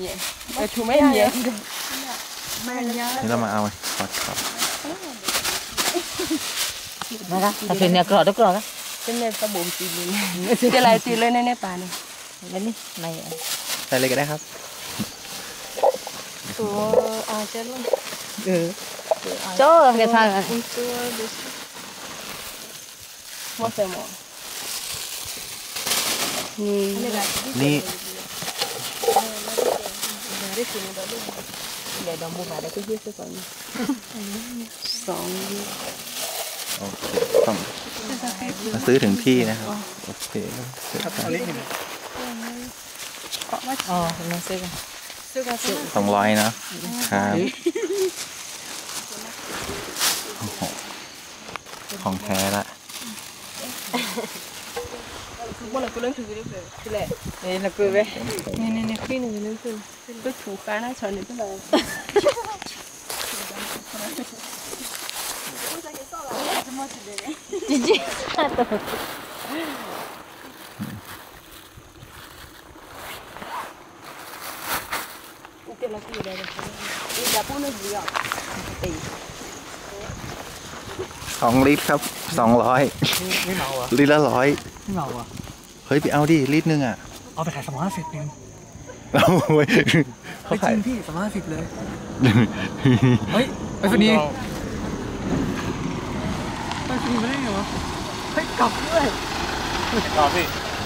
nhẹ chú mấy nhẹ นี่เรามาเอาขอนะคะแต่เป็นเนี่ยกรอดกรอดนะ cái này tao bụng chị lên cái này chị lên đây bà này แล้วนี่ในใส่เลยก็ได้ครับตัวเจ้าluôn โจ้แกทานตัวมอสมอนี่เดี๋ยวดอกบัวมาได้ก็ยืดซะก่อนสองโอเคต้องมาซื้อถึงที่นะครับโอเคอ๋อน้องซื้อกัน 200นะครับโอ้โหของแท้ละ bữa là cô lớn thử đi về thì lẹ đây là cười về nè khi này lớn thử tôi thủ khá nó chờ đến tức là cái là cái đây đi đã bún nó gì ạ 2 ลิตรครับ200 ไม่เมาอ่ะลิตรละ100 ไม่เมาอ่ะเฮ้ยไปเอาดิลิตรนึงอ่ะเอาไปขาย250เองเอาไว้เขาจขายริงพี่250เลยเฮ้ยไปสนีไปสนีไม่ได้ไงวะเฮ้ยกลับด้วยต่อพี่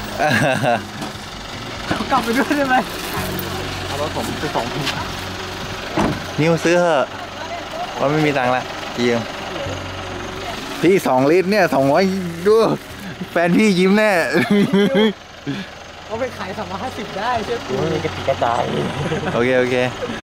กลับไปด้วยได้ไหมเอารถผมไป2 ทุ่มนิวซื้อเถอะว่าไม่มีตังค์ละยืมพี่2 ลิตรเนี่ย200ดูแฟนพี่ยิ้มแน่เอาไปขาย250ได้เชื่อกูมีกระติกกระจายโอเค